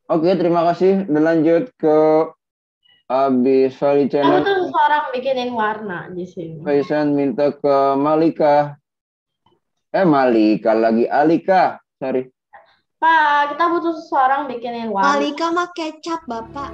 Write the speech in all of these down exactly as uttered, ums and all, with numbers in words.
Oke, terima kasih. Dan lanjut ke Abis Vali Kamu Channel. tuh seorang bikinin warna di sini. Faisan minta ke Malika. Eh, Malika lagi Alika. Sorry. Pak, kita butuh seseorang bikinin warna. Malika mah kecap, Bapak.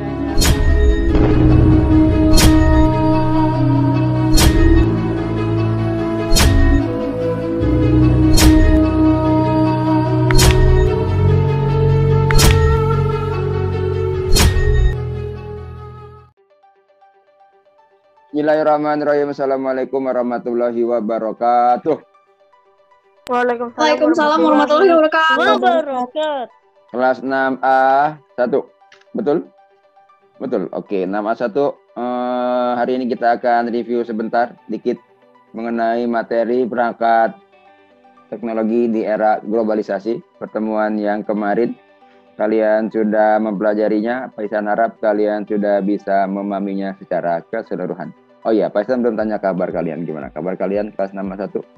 Bismillahirrahmanirrahim. Assalamualaikum warahmatullahi wabarakatuh. Waalaikumsalam, Waalaikumsalam warahmatullahi wabarakatuh. Kelas enam A satu. Betul? Betul. Oke, enam A satu. Eh, hari ini kita akan review sebentar dikit mengenai materi perangkat teknologi di era globalisasi. Pertemuan yang kemarin kalian sudah mempelajarinya. Paisan harap kalian sudah bisa memahaminya secara keseluruhan. Oh iya, Paisan belum tanya kabar kalian gimana? Kabar kalian kelas enam A satu?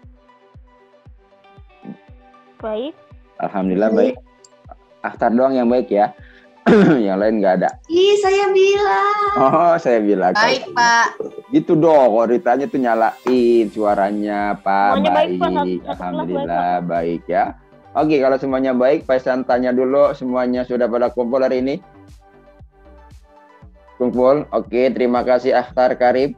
Baik. Alhamdulillah baik. Akhtar doang yang baik ya. Yang lain nggak ada. Ih, saya bilang. Oh, saya bilang. Baik, Pak. Gitu dong, kalau ditanya tuh nyalain suaranya, Pak. Semuanya baik, Pak. Satu- Baik. satu kelas Alhamdulillah baik ya. Oke, kalau semuanya baik, Paisan tanya dulu, semuanya sudah pada kumpul hari ini? Kumpul. Oke, terima kasih Akhtar Karib.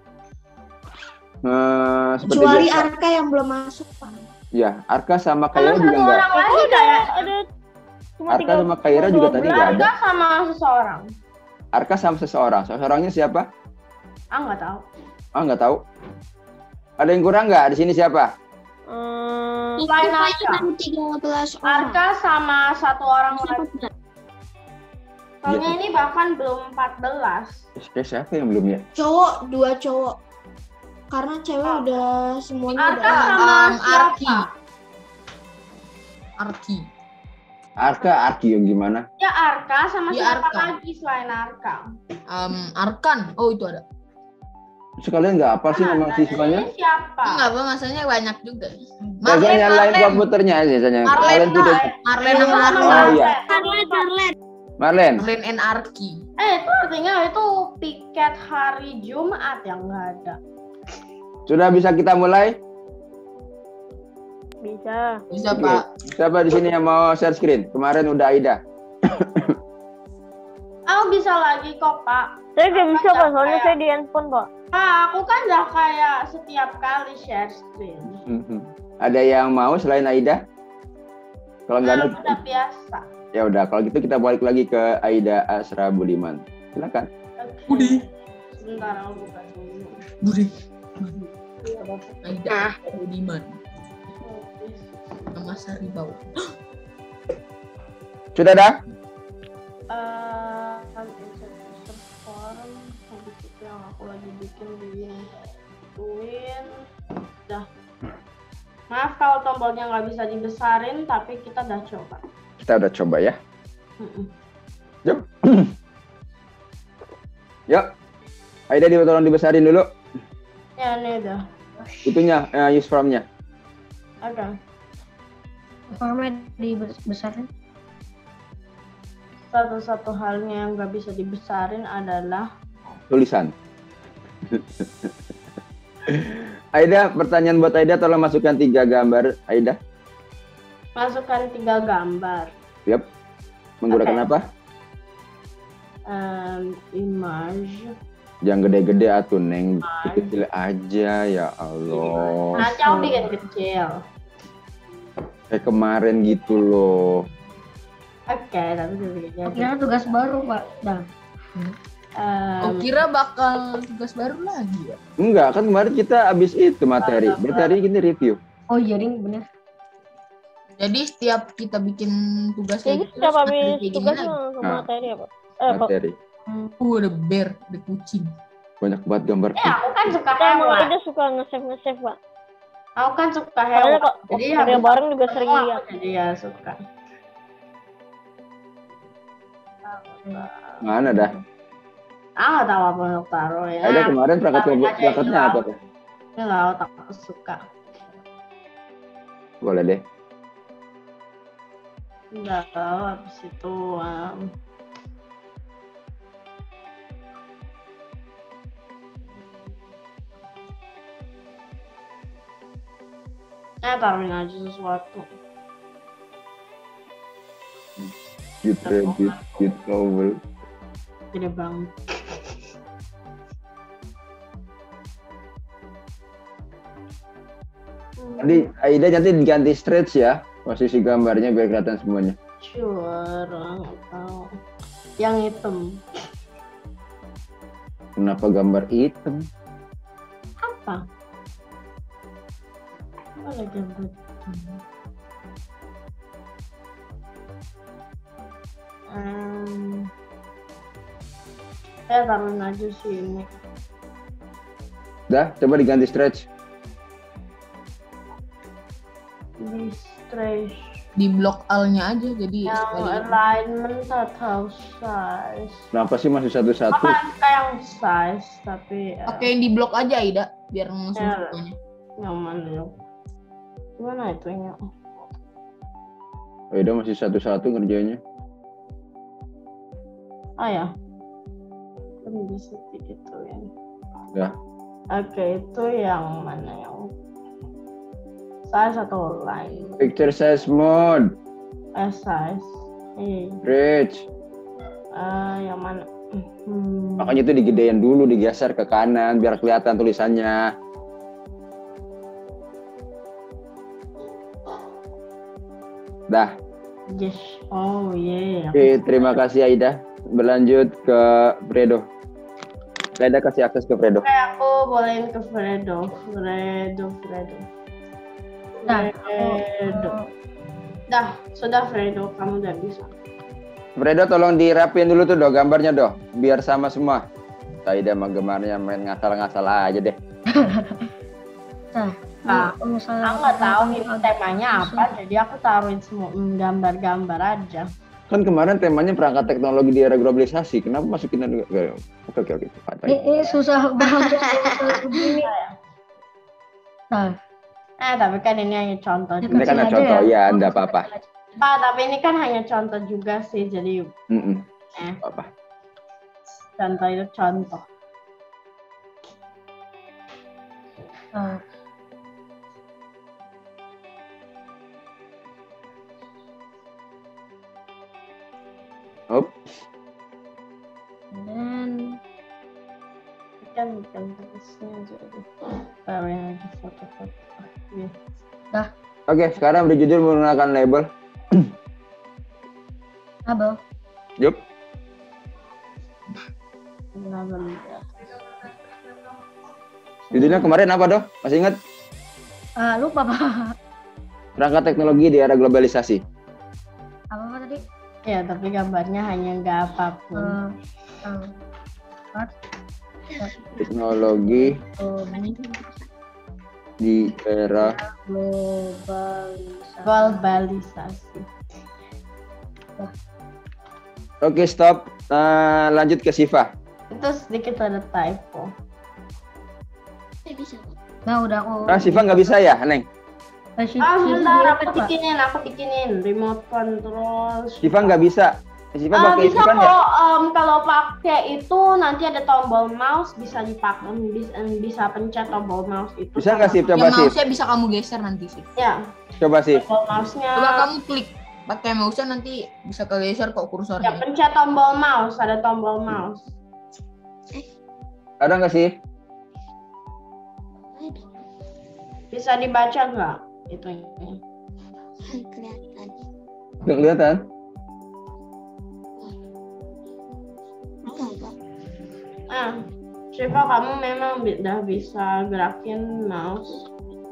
Eh, seperti Kecuali biasa. Arka yang belum masuk, Pak. Ya, Arka sama Sama Kaira juga satu enggak. orang lagi Ada, kayak ada cuma Arka tiga- sama Kaira juga tadi dua nggak belas. ada. Arka sama seseorang. Arka sama seseorang. Seseorangnya siapa? Ah, nggak tahu. Ah, nggak tahu. Ada yang kurang nggak? Di sini siapa? Hmm, Selain Arka. tiga belas orang. Arka sama satu orang lagi. Soalnya ini bahkan belum empat belas. Eh, siapa yang belum ya? Cowok, dua cowok. Karena cewek udah semuanya Arka udah. sama Um, siapa? Arki. Arki. Arka, Arki yang gimana? Ya Arka sama Ya, siapa Arka. lagi selain Arka? Um, Arkan. Oh, itu ada. Sekalian nggak apa sih Ah, nama nah, siswanya? ini siapa? Enggak, Bang. Masanya banyak juga. Ya, saya nyalain Marlen. komputernya aja, saya nyalain. Marlen, Kalian tidak. Marlen sama Sama Arka. Oh, iya. Marlen. Carlet. Marlen, Marlen and Arki. Eh itu artinya itu piket hari Jumat yang nggak ada. sudah bisa kita mulai? bisa. Bisa, Oke. Pak. Siapa di sini yang mau share screen? Kemarin udah Aida. Aku bisa lagi kok Pak. Saya nggak bisa, Apa Pak. Soalnya kayak- saya di handphone, Pak. Pak, aku kan udah kayak setiap kali share screen. Mhm. Ada yang mau selain Aida? Kalau nggak ada, Nah, udah biasa. ya udah. Kalau gitu kita balik lagi ke Aida Asra Budiman. Silakan. Oke. Budi. Sebentar aku buka dulu. Budi. Iya, Bapak. Aida Budiman. Nama Saribau. Sudah ada? Eh, insert form habis itu yang aku lagi bikin digituin. Udah. Maaf kalau tombolnya nggak bisa dibesarin, tapi kita udah coba. Kita udah coba ya. Mm-mm. Yuk. Yuk. Aida di tolong dibesarin dulu. Ya ini udah. Itunya, eh, use from-nya. Oke. Formnya dibesarin. Satu-satu halnya yang nggak bisa dibesarin adalah Tulisan. Aida, pertanyaan buat Aida, tolong masukkan tiga gambar. Aida, masukkan tiga gambar. siap. Menggunakan Oke. apa? Em, image. Yang gede-gede atuh, Neng. Kecil aja, ya Allah. Nanti aku bikin kecil. Kayak kemarin gitu loh. Oke, tapi bikinnya. Kira tugas baru, Pak. Dah. Em, Oh, kira bakal tugas baru lagi ya? Enggak, kan kemarin kita habis itu materi. Berarti hari ini review. Oh iya, Ring, bener. Jadi setiap kita bikin tugas Jadi kayak gitu, setiap terus habis materi kayak gini tugas lagi. sama Nah. materi apa? Eh, Pak. Materi. Uh, ada bear, ada kucing. Banyak banget gambar. eh aku kan suka Kita emang hewan. Aida suka nge-save nge-save, Pak. Aku kan suka Soalnya hewan. kok Jadi kerja habis bareng juga ketemu sering aku lihat. Jadi ya suka. Mana dah? Ah nggak tahu apa untuk taruh ya. Aida kemarin perangkat taruh aja perangkatnya ini apa? lah. Ini lah otak aku suka. Boleh deh. Udah habis itu um, eh taruhin aja sesuatu. Cute rabbit, cute owl. Gede banget. Tadi Aida nanti diganti stretch ya, posisi gambarnya biar kelihatan semuanya. Sure, nggak tahu. Yang hitam. Kenapa gambar hitam? Apa? Ada gambar hitam. Um, saya taruhin aja sih ini. Dah, coba diganti stretch. Di stretch. Di blok L-nya aja jadi Yang sekali. alignment atau size. Kenapa sih masih satu-satu? Apa kayak yang size tapi uh, Oke, yang di blok aja Aida biar langsung Ya. semuanya. yang mana ya? Gimana itu ya? Aida masih satu-satu ngerjainnya. Oh ya, kan bisa gitu ya. Ya. Oke, itu yang mana yang size atau line? Picture size mode, Eh, size. Eh, stretch. eh, yang mana? Hmm. Makanya itu digedein dulu, digeser ke kanan biar kelihatan tulisannya. Dah. Yes. Oh yeah. Oke, terima kasih Aida. Berlanjut ke Fredo. Aida kasih akses ke Fredo. Oke, aku bolehin ke Fredo. Fredo, Fredo. Nah, Fredo. Dah, sudah Fredo, kamu udah bisa. Fredo tolong dirapin dulu tuh do gambarnya do, biar sama semua. Aida mah gemarnya main ngasal-ngasal aja deh. Nah, kalau misalnya aku nggak tahu ini agak- temanya apa, jadi aku taruhin semua mm, gambar-gambar aja. Kan kemarin temanya perangkat teknologi di era globalisasi. Kenapa masukin juga? Oke oke oke. Ini, ini susah banget kalau begini. Nah, Eh, tapi kan ini hanya contoh. ya Ini kan kasih ada contoh, aja ya, enggak apa-apa. Pak, tapi ini kan hanya contoh juga sih, jadi Mm-mm. eh Apa? contoh itu contoh. Nah, Hop. dan Kan bukan tulisnya jadi taruhin aja foto-foto. Iya. Oke, sekarang beri judul menggunakan label. abel. Yup. Kenapa lihat? Judulnya kemarin apa dong? Masih ingat? Ah, lupa Pak. Perangkat teknologi di era globalisasi. Apa Pak tadi? Ya, tapi gambarnya hanya nggak apapun. Eh, eh, Pak. Teknologi di era Globalisasi. Globalisasi. Oke, stop. Eh, lanjut ke Siva. Itu sedikit ada typo. Eh, bisa. Nah, udah aku. Ah, Siva nggak bisa ya, Neng? Eh, si- Ah, si- sebentar, si- aku Pak. bikinin, aku bikinin remote control. Siva nggak bisa. Siva Ah, pakai bisa Siva kok. nggak? Em, kalau pakai itu nanti ada tombol mouse, bisa dipakai, bisa, bisa pencet tombol mouse itu. Bisa nggak sih? Yang Coba sih. mouse-nya bisa kamu geser nanti sih. Ya, Coba sih. tombol mouse-nya. Coba kamu klik pakai mouse-nya nanti bisa kegeser kok Ya, kursornya. pencet tombol mouse, ada tombol mouse. Ada nggak sih? Eh, bisa. Bisa dibaca nggak itu? Kelihatan. Nggak kelihatan. Apa, Pak? Ah, Shiva, kamu memang bi- udah bisa gerakin mouse.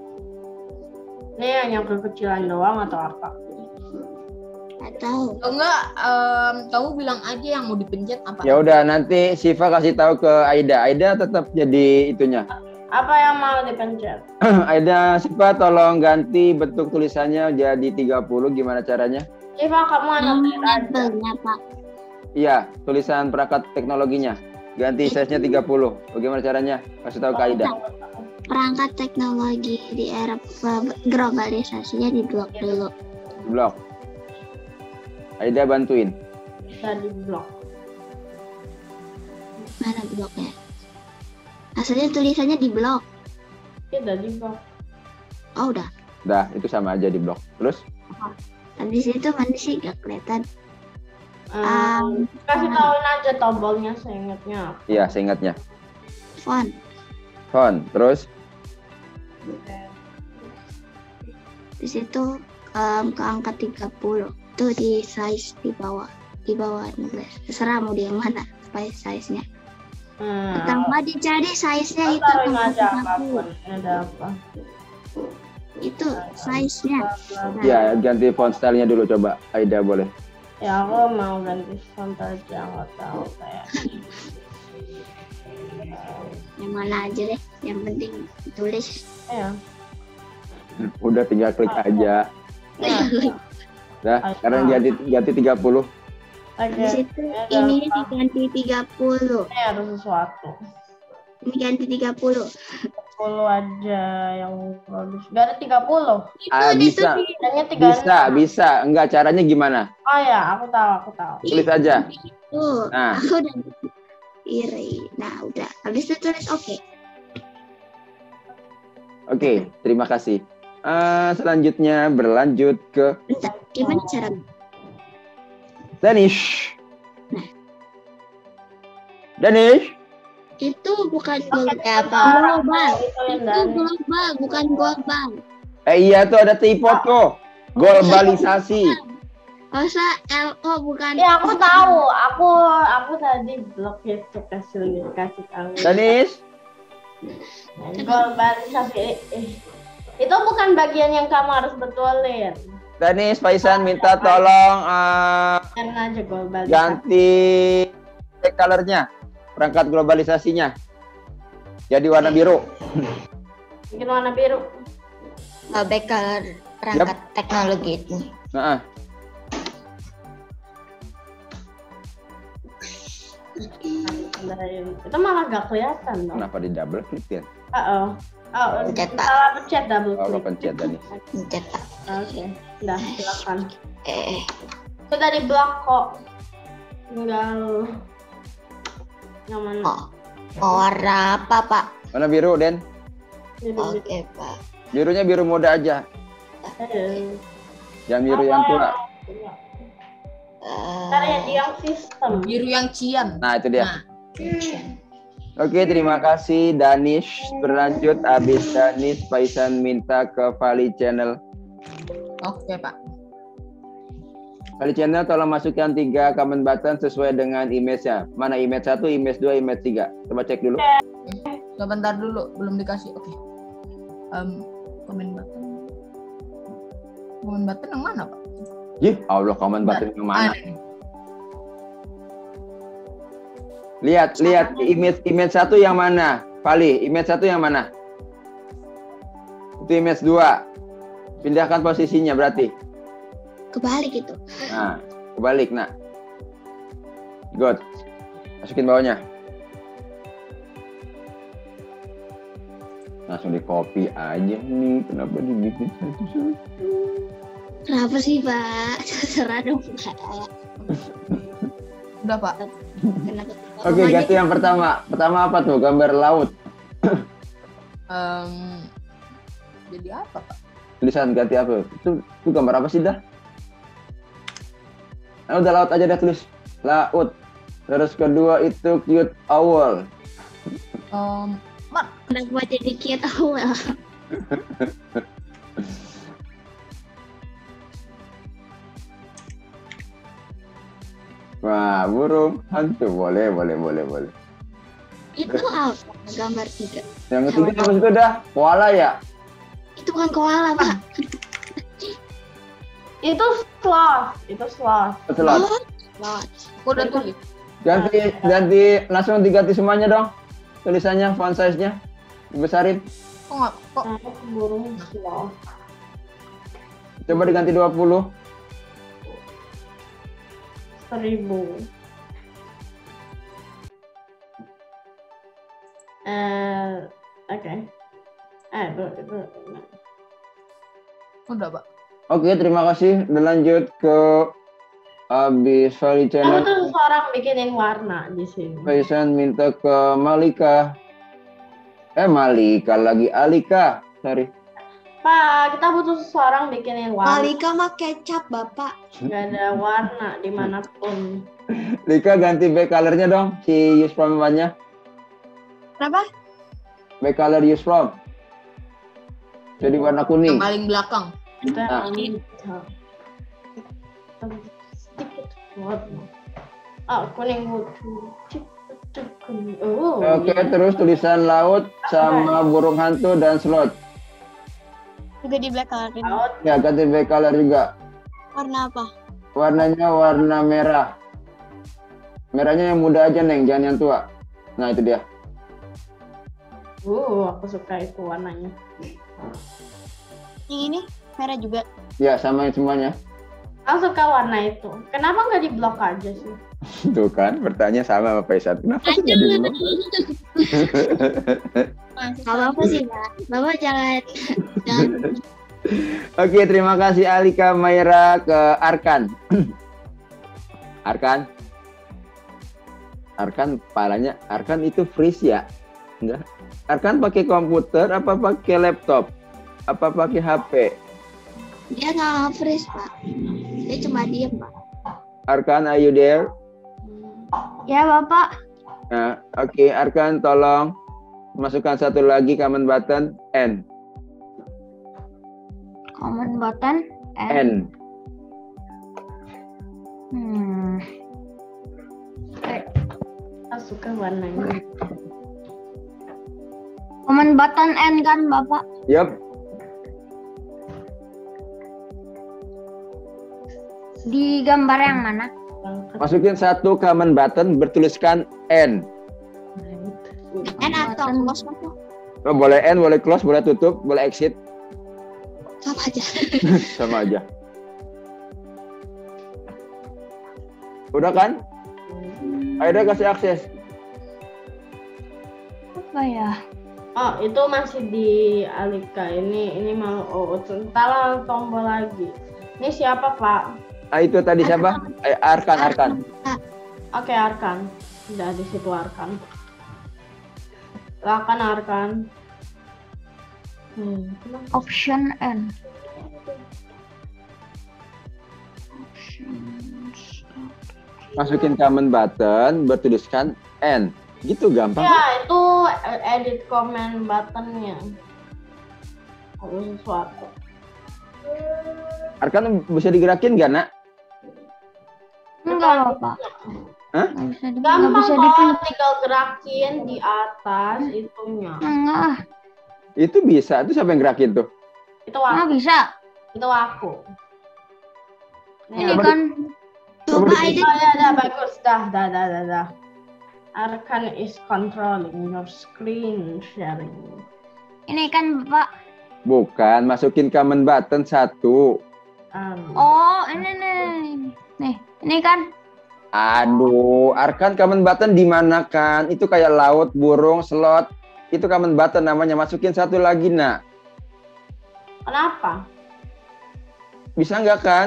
Ini hanya kekecilan doang atau apa? Nggak tahu. Kalau enggak em, kamu bilang aja yang mau dipencet apa. Ya udah, nanti Siva kasih tahu ke Aida. Aida tetap jadi itunya. Apa yang mau dipencet? Aida, Siva tolong ganti bentuk tulisannya jadi tiga puluh. Gimana caranya? Shiva, kamu anotir aja. Labelnya, Pak. Iya, tulisan perangkat teknologinya. Ganti size-nya tiga puluh. Bagaimana caranya? Kasih tahu ke Aida. Perangkat teknologi di era globalisasinya di blok dulu. Blok. Aida bantuin. Bisa di blok. Mana bloknya? Asalnya tulisannya di blok. Iya, udah di blok. Oh udah. Dah, itu sama aja di blok. Terus? Habis itu mana sih gak kelihatan? Um, kasih tauin aja tombolnya seingatnya. Iya, seingatnya. Font. Font. Terus? Di situ um, ke angka tiga puluh. Itu di size di bawah. Di bawah enam belas. Terserah mau di yang mana size-nya. Hmm. Pertama dicari size-nya itu Taruhin angka aja tiga puluh. apapun. Ada apa? Itu size-nya. Nah, Ya, ganti font style-nya dulu coba. Aida boleh. Ya aku mau ganti font aja, nggak tahu kayak. yang mana aja deh. Yang penting tulis. Ya. Udah tinggal klik aja. Ya. Dah, sekarang ganti ganti tiga puluh. Di Oke. situ Ada ini apa? diganti tiga puluh. Ini ada sesuatu. Ini ganti tiga puluh. sepuluh aja yang bagus. Gak ada tiga puluh. Ah, bisa. Hanya tiga Bisa, bisa. Enggak, caranya gimana? Oh ya, aku tahu, aku tahu. Tulis aja. Tuh, Nah. aku udah iri. Nah, udah. Habis itu tulis oke. Oke, terima kasih. Eh, selanjutnya berlanjut ke Bentar, gimana cara? Danish. Danish. Itu bukan Oke, global. sekarang Global. itu yang Itu dari- global, bukan global. Eh iya tuh ada typo tuh. Globalisasi. Masa L O bukan. Ya aku tahu, aku aku tadi blok itu kasih kasih tahu. Danish. Globalisasi eh, itu bukan bagian yang kamu harus betulin. Danish, Faisan minta tolong eh, Karena aja globalisasi. ganti color-nya. Perangkat globalisasinya. Jadi warna biru. Bikin warna biru. Uh, back color perangkat teknologi ini. Nah, Itu malah gak kelihatan dong. kenapa di double click ya? Oh, oh, Pencet, Pak. salah pencet double Oh, click. pencet Danish. Mencetak. Oke, udah silakan. Eh, Sudah di blok kok. Tinggal yang mana? oh, oh, warna apa Pak? Warna biru, Den. Biru, Oke Pak. Birunya biru muda aja. biru. Jangan biru yang tua. Eh, Ntar ya di yang sistem. biru yang cian. Nah, itu dia. Nah, Oke, terima kasih Danish. Berlanjut habis Danish, Faisan minta ke Vali Channel. Oke Pak. Vali Channel tolong masukkan tiga comment button sesuai dengan image-nya. Mana image satu, image dua, image tiga. Coba cek dulu. Sebentar dulu, belum dikasih. Oke. Um, komen button. Komen button yang mana Pak? Ih, Allah, comment button yang mana? Ada nih. Lihat, lihat image image satu yang mana? Vali, image satu yang mana? Itu image dua. Pindahkan posisinya berarti. Kebalik itu. Nah, kebalik, nak. Good. Masukin bawahnya. Langsung di copy aja nih. Kenapa dibikin satu-satu? Kenapa sih Pak? Terserah dong Pak. Udah Pak. Kenapa? Oke, ganti yang pertama. Pertama apa tuh? Gambar laut. Um, jadi apa Pak? Tulisan ganti apa? Itu, itu gambar apa sih dah? Nah, udah laut aja dah tulis. Laut. Terus kedua itu cute owl. Um, Mak, Kenapa jadi cute awal? Wah, burung hantu. Boleh, boleh, boleh, boleh. Itu apa? Gambar tiga. Yang ketiga apa itu dah? Koala ya? Itu bukan koala Pak. Itu sloth, itu sloth. Slot. Oh, Sloth. aku udah tulis. Ganti, ganti, langsung diganti semuanya dong. Tulisannya, font size-nya. Dibesarin. Kok nggak? Kok? Nah, itu burung sloth. Coba diganti dua puluh. Seribu. Eh, oke. Eh, itu, itu. Udah Pak. Oke, terima kasih. Berlanjut ke Habis Fairy Aku Channel, tuh seseorang bikinin warna di sini. Faisan minta ke Malika. Eh Malika lagi Alika. Sorry. Pak, kita butuh seseorang bikinin warna. Malika mah kecap, Bapak. Gak ada warna dimanapun. Lika ganti back colornya dong si use from nya. Kenapa? Back color use from. Jadi warna kuning. Yang paling belakang. Kita Nah. minta sedikit warna. Ah, kuning butuh sedikit kuning. Oh, Oke, iya. terus tulisan laut sama burung hantu dan slot. Juga di black colorin. Laut. Ya, ganti back color juga. Warna apa? Warnanya warna merah. Merahnya yang muda aja, Neng, jangan yang tua. Nah, itu dia. Uh, aku suka itu warnanya. Yang ini merah juga. Ya, sama yang semuanya. Aku suka warna itu. Kenapa nggak di blok aja sih? Tuh kan, pertanyaan sama sama Faisal. Kenapa sih nggak di blok? Gak apa-apa sih, Pak. Bapak jangan jangan Oke, terima kasih Alika Maira ke Arkan. Arkan. Arkan palanya, Arkan itu freeze ya? Enggak. Arkan pakai komputer apa pakai laptop? Apa pakai H P? dia nggak freeze, Pak. Dia cuma diem, Pak. Arkan, are you there? Ya, Bapak. Nah, oke, Arkan tolong masukkan satu lagi command button N. Command button. N. N. Hmm. Aku suka warnanya. Command button N kan, Bapak? Yup. Di gambar yang mana? Masukin satu command button bertuliskan N. N atau close apa? Oh, boleh N, boleh close, boleh tutup, boleh exit. Sama aja. Sama aja. Udah kan? Ayo deh kasih akses. Apa ya? Oh, itu masih di Alika. Ini ini mau oh, entar tombol lagi. Ini siapa, Pak? Ah, itu tadi siapa? Eh, Arkan, Arkan. Oke, Arkan. Udah di situ Arkan. Silakan Arkan. Hmm. Option N. Options. Masukin command button bertuliskan N. Gitu gampang. Ya, itu edit comment buttonnya. Harus sesuatu. Arkan bisa digerakin gak, Nak? Enggak, Bapak. Hah? Nggak bisa di, nggak Gampang bisa kok, dipilih. tinggal gerakin di atas itunya. Enggak, ah. Itu bisa. Itu siapa yang gerakin tuh? Itu Nggak aku. bisa. Itu aku. Ini Coba kan Coba Coba aja. Oh ya, dah bagus, dah, dah, dah, dah, dah. Arkan is controlling your screen sharing. ini kan, Bapak. Bukan, masukin command button satu. Um, Oh, ini nih. Nih, ini kan. Aduh, Arkan command button di mana kan? Itu kayak laut, burung, slot. Itu command button namanya. Masukin satu lagi, Nak. Kenapa? Bisa nggak kan?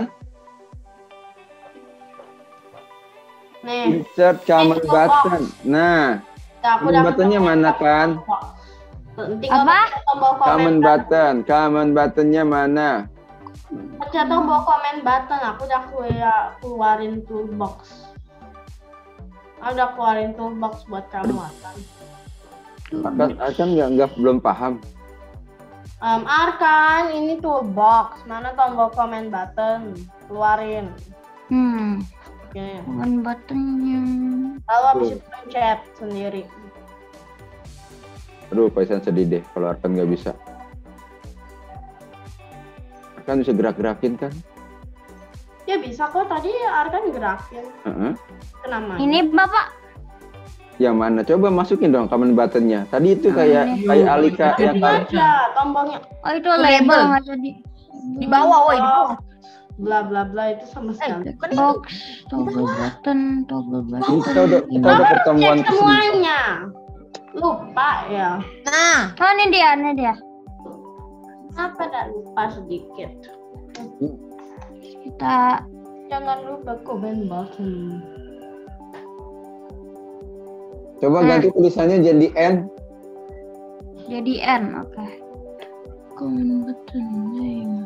Nih, Insert command Ini button. Nah, dah, aku command udah buttonnya mana kan? Tinggal Apa? pencet tombol komen Command button. Command buttonnya mana? Pencet tombol komen button. Aku udah keluar- keluarin toolbox. Aku udah keluarin toolbox buat kamu, Arkan. Arkan, Arkan nggak nggak belum paham. Um, Arkan, ini toolbox. Mana tombol komen button? Keluarin. Hmm. Oke. Command buttonnya. Lalu habis itu pencet sendiri. Aduh, Paisan sedih deh kalau Arkan nggak bisa. Arkan bisa gerak-gerakin kan? Ya bisa kok, tadi Arkan gerakin. Heeh. Kenapa? Ini, Bapak. Yang mana? Coba masukin dong command buttonnya. Tadi itu kayak ini. kayak Alika Itu yang kayak aja tombolnya Oh, itu Label. label nggak tadi. Di bawah, woi, di bawah. bla bla bla itu sama sekali. Eh, kan itu. Box, toggle button, toggle kita button. udah kita udah pertemuan Cek kesini. semuanya. Lupa ya. Nah, Oh, ini dia, ini dia. Kenapa dah lupa sedikit? Kita jangan lupa komen button. Coba Hmm. ganti tulisannya jadi N. Jadi N, oke. Komen buttonnya yang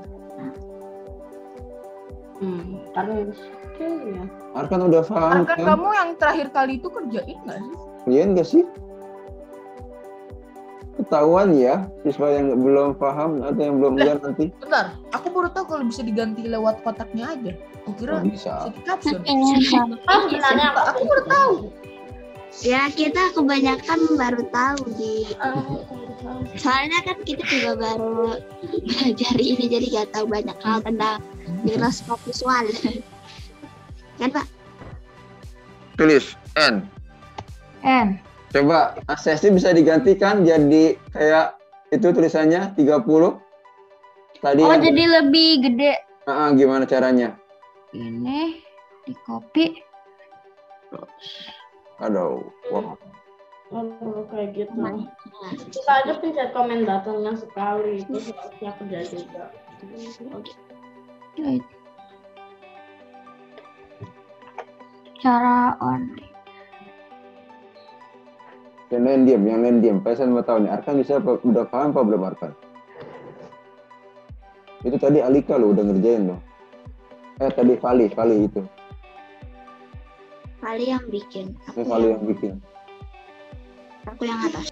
Hmm, terus oke ya. Arkan udah paham Arkan, kan? kamu yang terakhir kali itu kerjain nggak sih? Iya enggak sih? Ketahuan ya, siswa yang belum paham atau yang belum lihat nanti. Bentar, aku baru tahu kalau bisa diganti lewat kotaknya aja. Aku kira Oh, bisa. bisa di caption. Oh, sebenarnya aku, Aku baru tahu. Ya kita kebanyakan baru tahu di. Ah, Soalnya kan kita juga baru belajar ini jadi nggak tahu banyak hal tentang mikroskop visual. Kan Pak? Tulis N. N. Coba aksesnya bisa digantikan jadi kayak itu tulisannya tiga puluh. Tadi Oh, yang- jadi lebih gede. Ah, ah, gimana caranya? Ini di copy. Aduh. Wah. oh, kayak gitu. Nah, Kita aja pencet komen buttonnya sekali itu harusnya kerja juga. Wait. Cara on. Yang lain diam, yang lain diam. Pesan mau tahu nih, Arkan bisa apa, udah paham apa belum Arkan? Itu tadi Alika lo udah ngerjain loh. Eh tadi Vali, Vali itu. Vali yang bikin. Ini Aku Vali yang, yang bikin. aku yang atas.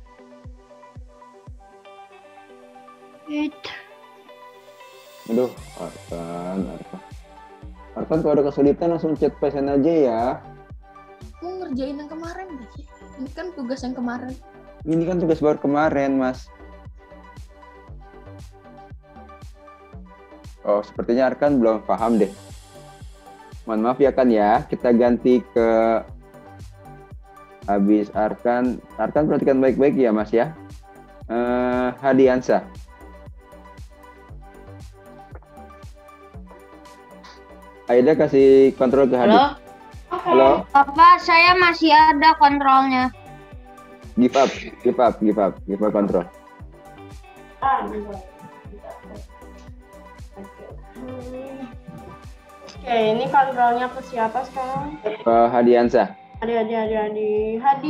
Wait. Aduh, Arkan, Arkan. Arkan kalau ada kesulitan langsung chat pesan aja ya. Mau ngerjain yang kemarin nggak sih? Ini kan tugas yang kemarin. Ini kan tugas baru kemarin, Mas. Oh, sepertinya Arkan belum paham deh. Mohon maaf ya kan ya, kita ganti ke habis Arkan. Arkan perhatikan baik-baik ya Mas ya. Eh, Hadiansa. Aida kasih kontrol ke Hadi. Halo? Halo. Bapak, saya masih ada kontrolnya. Give up, give up, give up, give up kontrol. Ah, bentar. Oke. Hmm. Oke, ini kontrolnya ke siapa sekarang? Ke Hadiansa. Hadi, Hadi, Hadi, Hadi, Hadi.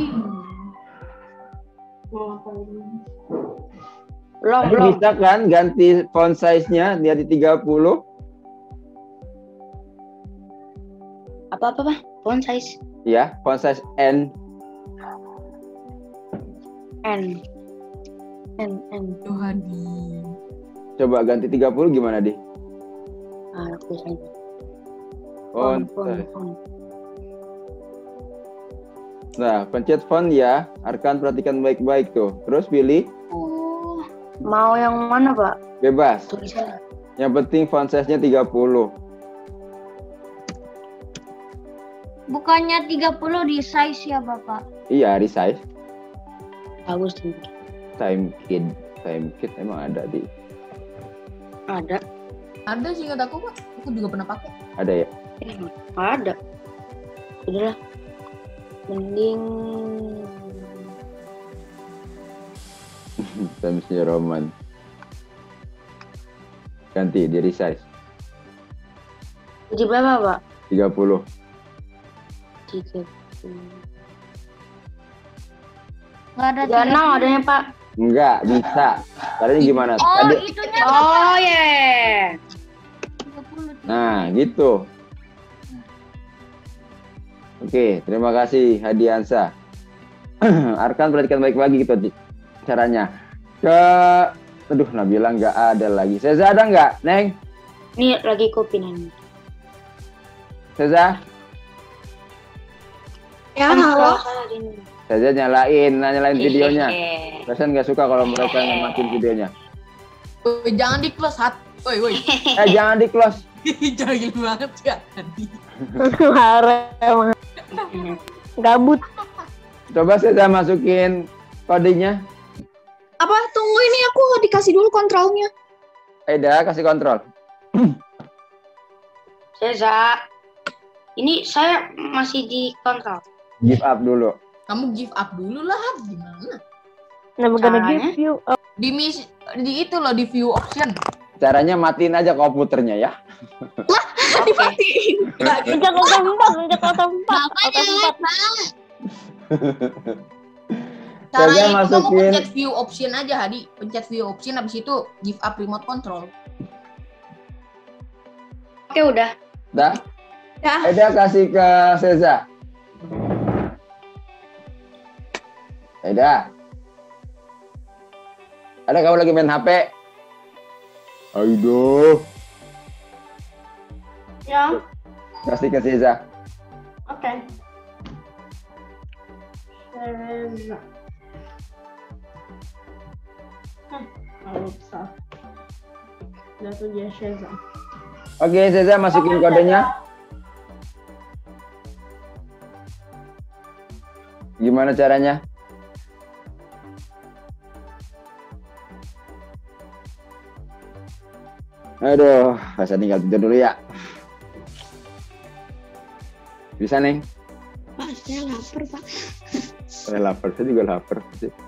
Mau ngapain? Belum, Tapi belum. bisa kan ganti font size-nya dari tiga puluh? Apa-apa, Pak? Font size Ya, font size N. N. N, N. Tuh Hadi. Coba ganti tiga puluh gimana, Di? Ah, aku saja. Font font, size. font. Nah, pencet font ya. Arkan perhatikan baik-baik tuh. Terus pilih Oh, mau yang mana, Pak? bebas. Tulisannya. Yang penting font size-nya tiga puluh. Bukannya tiga puluh di size ya, Bapak? Iya, resize. Bagus tuh. Time Kid. Time Kid emang ada di. Ada. Ada sih ingat aku Pak. Aku juga pernah pakai. Ada ya? Eh, ada. Udahlah. Mending Times New Roman. Ganti di resize. jadi berapa, Pak? tiga puluh. Tiga. Nggak ada Tiga enam tiga. adanya, Pak. Enggak, bisa. Caranya gimana? Oh, Tadi. itunya Oh, yeah. tiga puluh. Nah, gitu. Oke, terima kasih Hadiansa. Arkan perhatikan baik lagi gitu Ci, caranya. Ke, aduh Nabila nggak ada lagi. Seza ada nggak, Neng? Ini lagi kopi nih. Seza? Ya, halo. Seza nyalain, nah, nyalain videonya. Pesan nggak suka kalau mereka ngematin videonya. Woi, jangan di close hat. Woi, woi. Eh, jangan di close. Jahil banget ya Hadi. Gabut. Coba Seza masukin kodenya. Apa? Tunggu ini aku dikasih dulu kontrolnya. Aida, kasih kontrol. Seza. Ini saya masih di kontrol. Give up dulu. Kamu give up dulu lah, Had. Gimana? Never gonna give you. Di mis di itu loh, di view option. Caranya matiin aja komputernya ya. Oke. Pencet auto empat, pencet auto empat, auto empat. Caranya Saya itu kamu masukin- pencet view option aja, Hadi. Pencet view option, habis itu give up remote control. Oke udah. Dah. Ya. Eda kasih ke Seza. Eda. Ada kamu lagi main H P? Aduh. Ya, Kasih ke Seza. oke. Seza. Hah, nggak bisa. Udah tuh dia Seza. Oke, Seza masukin kodenya. Gimana caranya? Aduh, saya tinggal tidur dulu ya. Bisa nih? Pak, saya lapar, Pak. Saya lapar, saya juga lapar.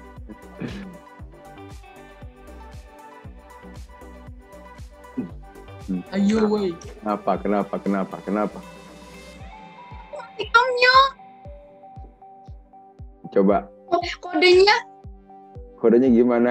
Ayo, woi. Kenapa, kenapa, kenapa, kenapa? Ikamnya, Coba, kodenya. kodenya gimana?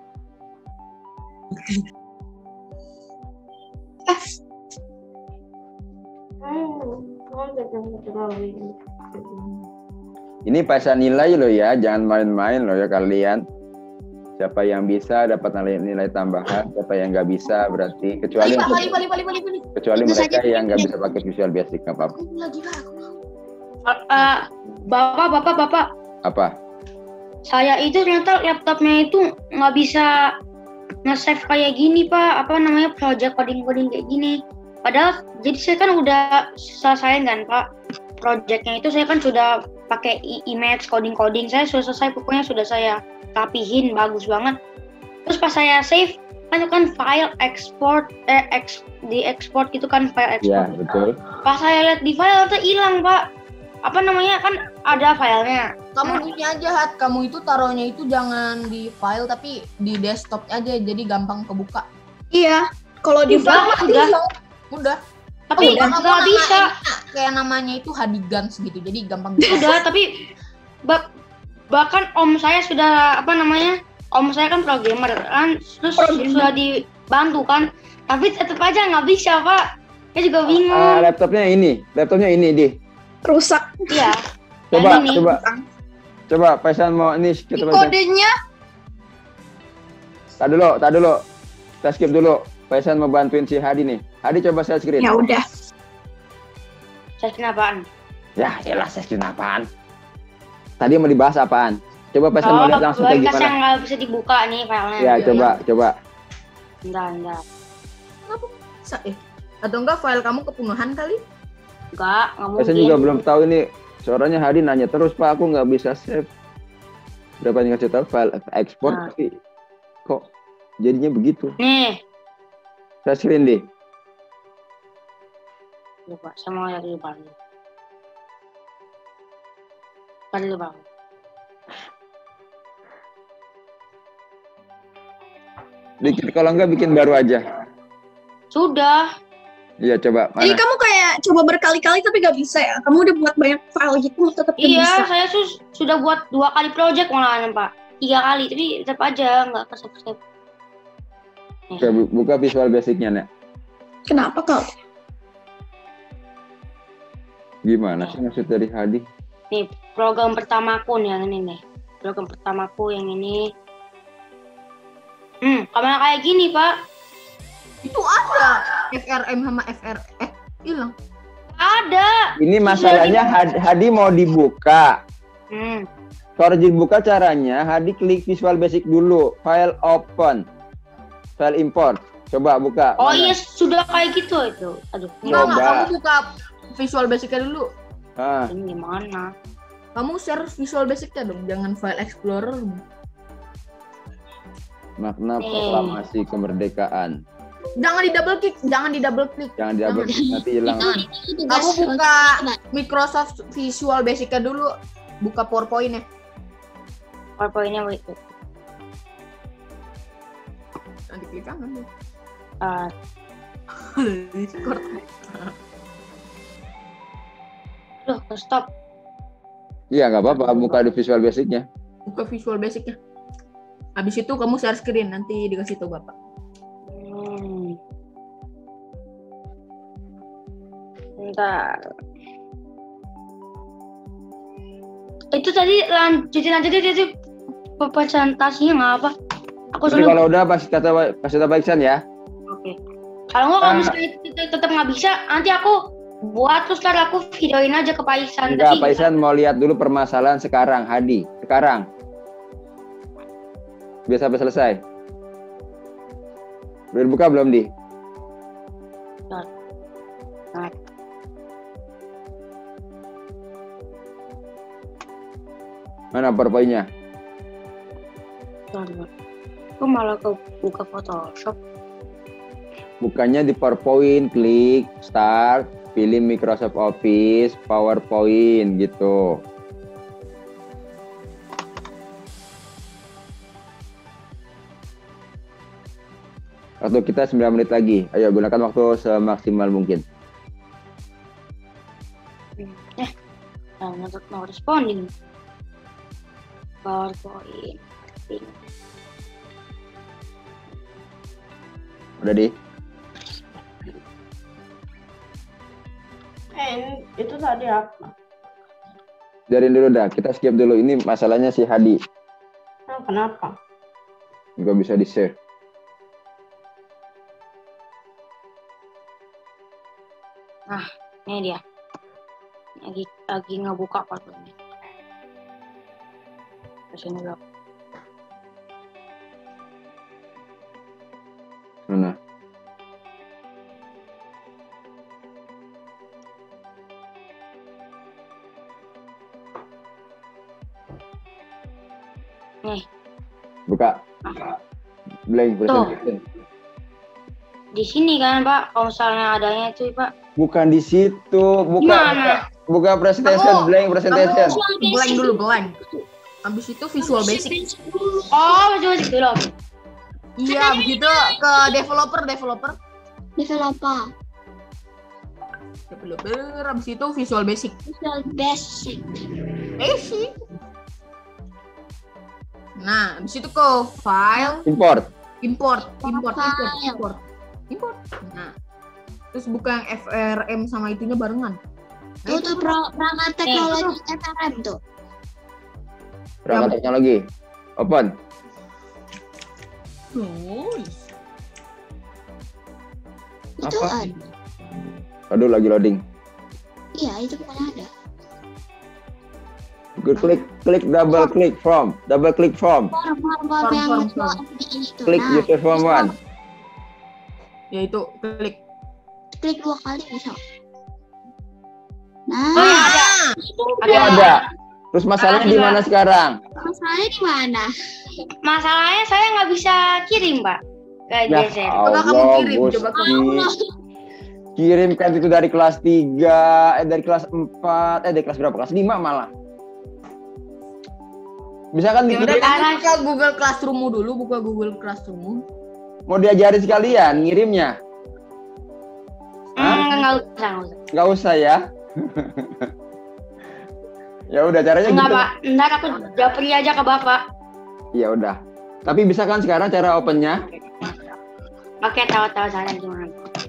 Ini pasang nilai loh ya, jangan main-main loh ya kalian. Siapa yang bisa dapat nilai, nilai tambahan, siapa yang nggak bisa berarti kecuali Balik, balik, balik, balik, balik, balik. kecuali Itu mereka saja. yang nggak bisa pakai Visual Basic nggak apa-apa. Aku lagi lah, aku mau. Eh, bapak, bapak, bapak. Apa? Saya itu ternyata laptopnya itu nggak bisa nge-save kayak gini pak. Apa namanya project coding-coding kayak gini. Padahal jadi saya kan udah selesai kan pak. Projectnya itu saya kan sudah pakai i- image coding-coding. Saya sudah selesai, pokoknya sudah saya rapihin bagus banget. Terus pas saya save kan itu kan file export eh eks, di export gitu kan file Ya export. betul. Pas saya lihat di file itu hilang pak. Apa namanya kan ada filenya. Kamu ini aja, Hat. Kamu itu taruhnya itu jangan di file tapi di desktop aja, jadi gampang kebuka. Iya. Kalau di Udah, file udah. Udah. Tapi Udah, kamu nggak nama- bisa. Kayak namanya itu Hadigans gitu, jadi gampang kebuka. Udah, tapi bak- bahkan om saya sudah apa namanya? Om saya kan programmer kan, terus Programmer. sudah dibantu kan, tapi tetap aja nggak bisa pak. Saya juga Ah, bingung. laptopnya ini, laptopnya ini di. rusak. Iya. Coba, Yang ini. coba, coba. Pesan mau ini kita pesan. Kodenya. Tak dulu, tak dulu. Kita skip dulu. Pesan mau bantuin si Hadi nih. Hadi coba share screen. Ya udah. Saya kenapaan? Ya, elah share screen apaan? Tadi mau dibahas apaan? Coba Pesan mau Oh, lihat langsung kayak berkas yang gimana? nggak bisa dibuka nih filenya. Ya, coba, coba. Enggak, enggak. Bisa, eh. Atau enggak file kamu kepenuhan kali? Enggak, nggak mungkin. Pesan juga belum tahu ini. Suaranya Hadi nanya terus, Pak, aku nggak bisa save. Berapa yang ngasih tahu file ekspor, Nah. tapi kok jadinya begitu? Nih, Share screen deh. coba saya mau lihat dulu bang. Lihat dulu bang. Bikin kalau nggak bikin baru aja. Sudah. Iya, coba. Jadi Mana? kamu kayak coba berkali-kali tapi gak bisa ya? Kamu udah buat banyak file gitu tetap gak Iya, bisa. saya sus sudah buat dua kali project malahan pak. Tiga kali, tapi tetap aja nggak kesep-kesep. Oke, bu- buka Visual Basic-nya, Nek. Kenapa kau? Gimana sih maksud dari Hadi? Nih, program pertamaku nih yang ini nih. Program pertamaku yang ini. Hmm, kamera kayak gini, Pak. Itu ada F R M sama F R eh hilang. Ada. Ini masalahnya Hadi, Hadi mau dibuka. Hmm. Kalau dibuka caranya, Hadi klik Visual Basic dulu. File open. File import. Coba buka. Oh Mana? iya, sudah kayak gitu itu. Aduh, ini, Enggak, enggak, Coba. kamu buka Visual Basic-nya dulu. Ah, ini gimana? Kamu share Visual Basic-nya dong, jangan file Explorer. makna Eh. proklamasi kemerdekaan. Jangan di double click, jangan di double click. Jangan double klik, nanti hilang. Itu, itu tugas Kamu buka untuk- Microsoft Visual Basic-nya dulu, buka PowerPoint-nya. PowerPoint-nya itu. Nanti klik kanan. Ah, Discord. Loh, stop. Iya, nggak apa-apa. Buka di Visual Basic-nya. Buka Visual Basic-nya. Habis itu kamu share screen, nanti dikasih tahu Bapak. Hmm. Bentar. Itu tadi lanjutin aja deh itu presentasinya nggak apa? Aku Tapi dulu. kalau udah pasti kata kasih tahu Pak Iksan ya. Oke. Kalau nggak, kalau Ah. misalnya tet- tetap nggak bisa, nanti aku buat terus ntar aku videoin aja ke Pak Iksan. Enggak, Tapi Pak Iksan mau lihat dulu permasalahan sekarang, Hadi. Sekarang. Biar sampai selesai. Udah dibuka belum, Di? Nah, Mana PowerPoint-nya? bentar, bentar. Aku malah ke buka Photoshop. Bukannya di PowerPoint, klik Start, pilih Microsoft Office, PowerPoint gitu. Waktu kita sembilan menit lagi. Ayo gunakan waktu semaksimal mungkin. Eh, nah, not, not responding. PowerPoint. Udah, Di? Eh, ini, itu tadi apa? Biarin dulu dah, kita skip dulu. Ini masalahnya si Hadi. Nah, kenapa? Nggak bisa di-share. Nah, ini dia. Lagi lagi ngebuka PowerPoint. Kesini dulu. Mana? Nih, Buka. Blank presentation. di sini kan Pak, kalau misalnya adanya itu Pak. Bukan di situ. Buka. Gimana? Buka presentation, Kamu- blank presentation. Kamu blank dulu, blank. Habis itu Visual Basic. Oh, masih masih dulu. Oke. Iya, begitu ke developer, developer. Developer. Developer, habis itu Visual Basic. Visual Basic. Basic. Nah, habis itu ke file, Import. import, import, import, File. import. Import. Nah, terus buka yang F R M sama itunya barengan. Tuh tuh pro- perangkat teknologi F R M tuh. Perangkat teknologi. Open. Nice. Itu Apa? ada. Aduh, lagi loading. Iya, itu bukan ada. Good, klik, klik double click from, double click from, Form, form, Form, form yang form, kedua form. ini tuh. klik Nah, user form one. Ya itu klik. klik dua kali bisa. Oh, Nah, ya, ada. Oh, Ada. ada. Terus masalahnya di mana sekarang? masalahnya di mana? Masalahnya saya nggak bisa kirim Pak. Ke Ya Jason. Coba kamu Allah, kirim, Gusti. coba kamu- Kirimkan itu dari kelas tiga, eh dari kelas empat, eh dari kelas berapa? Kelas lima malah. Bisa kan Ya udah, dikirim? kamu buka Google Classroom-mu dulu, buka Google Classroom-mu. Mau diajarin sekalian ngirimnya? Hmm, nggak usah, nggak usah. Nggak usah ya. Ya udah caranya Enggak gitu. Pak, ntar aku japri aja ke Bapak. Ya udah. Tapi bisa kan sekarang cara opennya? Oke, tahu-tahu saya gimana.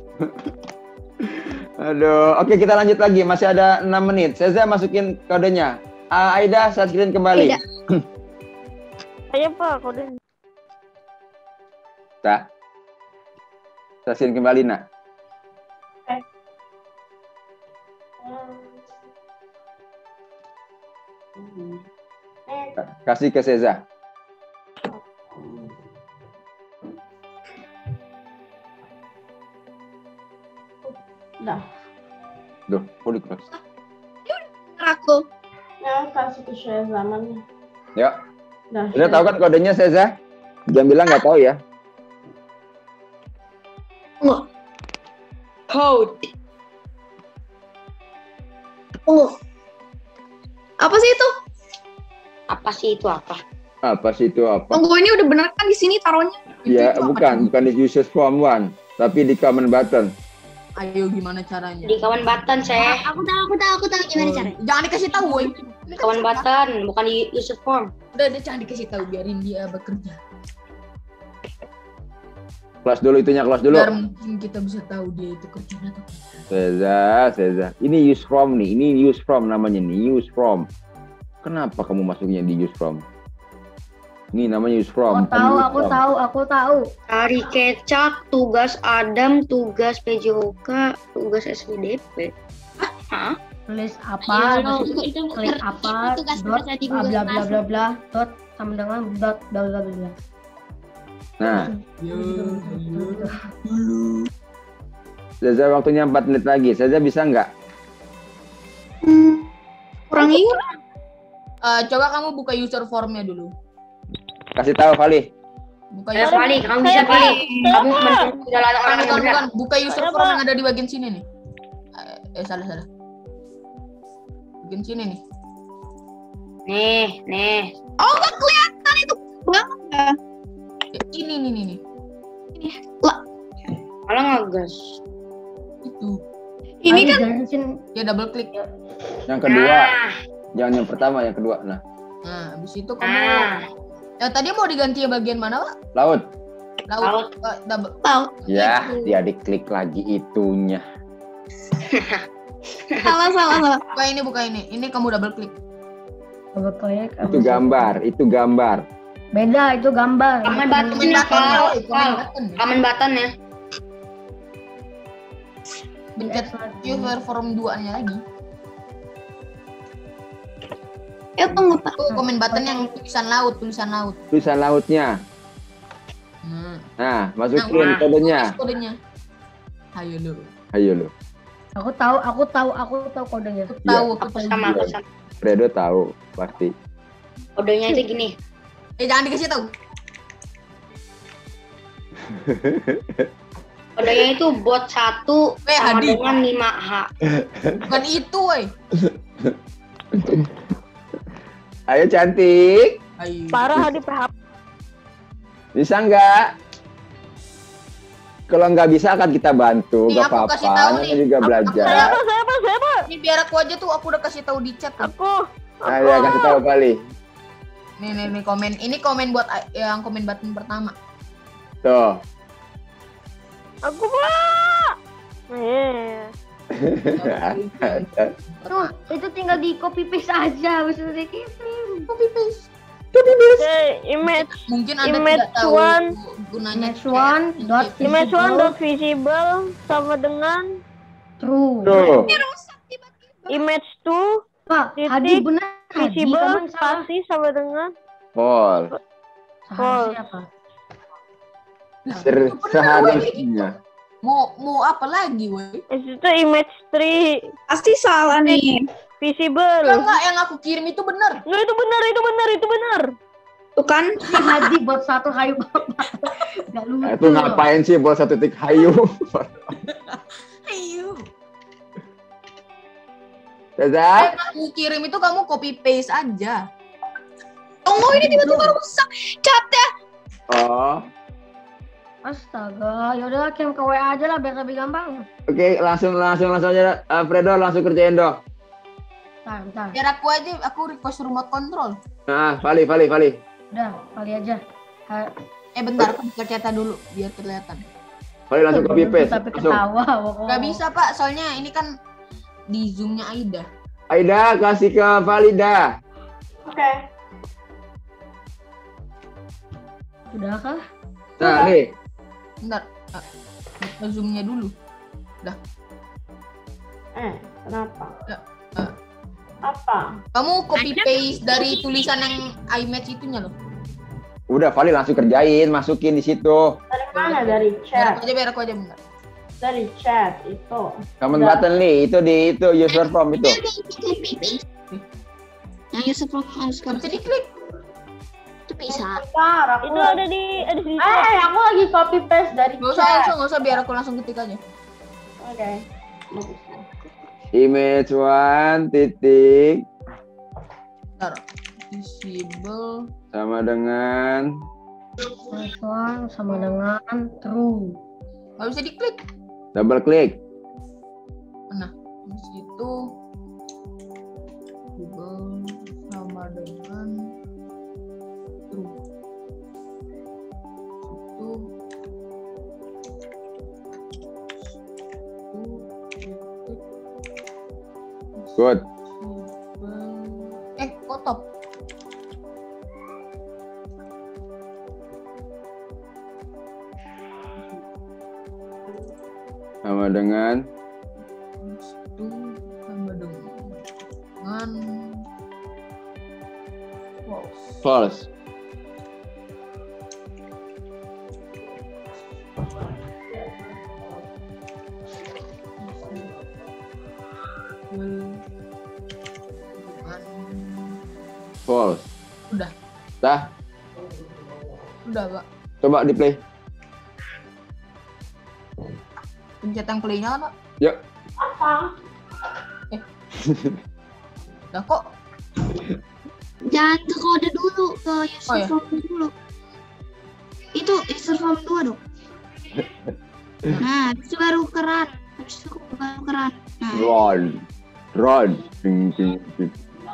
Aduh, oke kita lanjut lagi. Masih ada enam menit. Seza masukin kodenya. Ah, Aida, share screen kembali. Aida. Ayo Pak, kode. Nah. Share screen kembali, nak. Hmm. Eh, Kasih ke Seza. dah. Duh, kok di close? Aku. Ya, kasih ke share zaman nih. Ya. Dah. Udah tahu kan kodenya Seza? Jangan bilang nggak tahu ya. Code. Oh, Apa sih itu? Apa sih itu apa? Apa sih itu apa? Tunggu, ini udah bener kan di sini taruhnya? Ya, Itu apa bukan, tuh? bukan di users form one. tapi di command button. Ayo gimana caranya? Di kawan button saya. Aku tahu, aku tahu, aku tahu gimana Oh, caranya. jangan dikasih tahu, woi. Ini kan Kawan salah. button, bukan di user form. Udah, udah jangan dikasih tahu, biarin dia bekerja. Kelas dulu itunya, kelas dulu. Biar mungkin kita bisa tahu dia itu kerjanya atau tidak. Seza, Seza. Ini use from nih, ini use from namanya nih, use from. Kenapa kamu masuknya di use from? Ini namanya use from. Aku bukan tahu, use aku from. tahu, aku tahu. Cari kecap, tugas Adam, tugas P J O K, tugas S P D P. Hah? Tulis apa, Ayo, terus itu, itu, klik itu apa, tugas dot, tugas di bla Google bla bla Classroom. bla bla, dot sama dengan dot bla bla bla bla. Nah, Yo, Seza waktunya empat menit lagi. Seza bisa nggak? Kurang yuk. Eh, coba kamu buka user formnya dulu. Kasih tahu Fali. Buka Ya user Fali, kamu bisa Fali. Kamu menurut jalan orang Bukan, yang bukan, benar. bukan. Buka user form yang ada di bagian sini nih. Eh, eh, salah, salah. Bagian sini nih. Nih, nih. Oh, nggak kelihatan itu. Bang. Eh, ini, nih, nih, nih. Malah ngegas. Itu. Ini Ayo, kan jelasin. Ya double klik. Yang kedua, Nah, jangan yang pertama, yang kedua. Nah, Nah, habis itu kamu. nah. Ya tadi mau diganti ya bagian mana, Pak? laut. Laut. Laut. Eh, double. tahu. Ya, Itu. dia diklik lagi itunya. Salah, salah, salah. Buka ini, buka ini. Ini kamu double klik. Coba klik. Itu gambar, itu gambar. Beda, itu gambar. Kamen Komen button ya, button, Fal. woi, komen Fal. button. Kamen button ya. Pencet user form dua-nya lagi. Eh, tunggu, Pak. Tuh, komen button yang tulisan laut, tulisan laut. Tulisan lautnya. Nah, Nah, masukin Nah, kodenya. tulis kodenya. Ayo lu. Ayo lu. Aku tahu, aku tahu, aku tahu kodenya. Aku tahu, aku Aku tahu. sama, aku sama. Fredo tahu pasti. Kodenya itu gini. Eh, jangan dikasih tahu. Kodenya itu bot satu Eh, sama Hadi. dengan lima H. Bukan itu, woi. Ayo cantik. Ayo. Parah di P H P. Bisa nggak? Kalau nggak bisa akan kita bantu, Nih, nggak aku apa-apa. kasih tahu nih. Namanya juga Aku- belajar. Siapa, siapa, siapa? Ini biar aku aja tuh, aku udah kasih tahu di chat. Tuh. Aku. Nah, ya kasih tahu kali. Nih, nih, nih komen. Ini komen buat a- yang komen button pertama. Tuh. Aku, Pak. Eh. Tuh, itu tinggal di copy paste aja, habis itu dikirim. Copy paste. Oke, image Mungkin Anda Image tidak tahu one. gunanya. Image one dot image one dot visible sama dengan True. Tuh. image two Pak, Titik, Hadi benar. Hadi, visible kamu salah. spasi sama dengan Pol. Salah siapa? Ser- Seharusnya. Mau mau apa lagi, woi? itu image three Pasti salah nih. visible. Enggak, enggak, yang aku kirim itu benar. Nggak, itu benar, itu benar, itu benar. Tuh kan. Si Hadi buat satu hayu bapak. Gak lucu. Nah, itu ngapain sih buat satu titik hayu? Ayo. Seza, Yang aku kirim itu kamu copy paste aja. Tunggu, ini tiba-tiba rusak. Catnya. oh, Astaga, yaudah kirim ke W A aja lah biar lebih gampang. oke langsung langsung langsung aja. Uh, Fredo langsung kerjain dong. Bentar, bentar. Biar aku aja, aku request remote control. Nah, Fali, Fali, Fali. Udah, kali aja. Ha- Eh bentar, aku buka chat dulu biar kelihatan. Fali langsung copy paste. Tapi Langsung. ketawa. pokoknya. Gak bisa pak, soalnya ini kan di zoomnya Aida. Aida kasih ke Valida. Oke. Udah kah? Nah, nih. Bentar, ah, buka zoomnya dulu. Eh, kenapa? Ya, eh. Apa? Kamu copy paste dari tulisan yang iMatch itunya loh. Udah Fali langsung kerjain, masukin di situ. Dari mana? Dari Biar chat. aku aja, biar aku aja bentar. Dari chat itu. Comment Udah. button nih, itu di itu user form itu. Yang user form harus Gak bisa copy. diklik. Itu bisa. Bentar, aku Itu ada di ada di Eh, aku lagi copy paste dari Gak usah, gak chat. usah, gak usah, biar aku langsung ketik aja. Oke. Image one titik Bentar. Visible. sama dengan Plus one sama dengan true. Nggak bisa diklik. Double klik. Nah, di situ Google sama dengan true. Itu Good. Eh, kok top? Sama dengan Itu sama dengan false. false. False. Udah, Dah, udah Pak. coba di play. Pencet yang play-nya lah Pak. Yuk. Apa? Udah kok. Jangan ke kode dulu, ke user Oh, ya. form dulu. Itu user form dua dong. Nah, habis itu baru keran. Habis itu baru keran. Nah, Run. Run. Ding, ding, ding.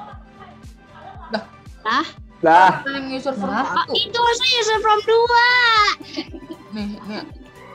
lah. Dah. Yang user form Ah, satu. itu maksudnya user form dua. Nih, nih.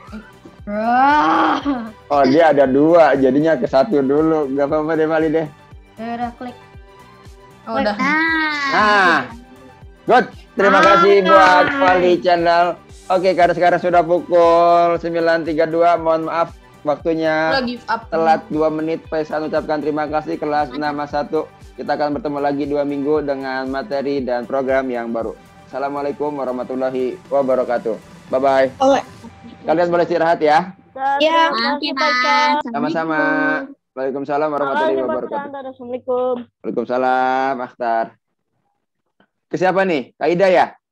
Oh, dia ada dua, jadinya ke satu dulu. Gak apa-apa deh, Mali deh. Ya udah klik. Oh, udah. Nah, Nah, good. Terima kasih buat Vali Channel. Oke, karena sekarang sudah pukul sembilan tiga puluh dua. Mohon maaf waktunya Udah give up. telat dua menit. Faisal ucapkan terima kasih kelas nama satu. Kita akan bertemu lagi dua minggu dengan materi dan program yang baru. Assalamualaikum warahmatullahi wabarakatuh. Bye-bye. Kalian boleh istirahat ya. Ya, Oke, Pak. Sama-sama. Waalaikumsalam warahmatullahi wabarakatuh. Assalamualaikum. Waalaikumsalam, Akhtar. Ke siapa nih? Kak Ida ya?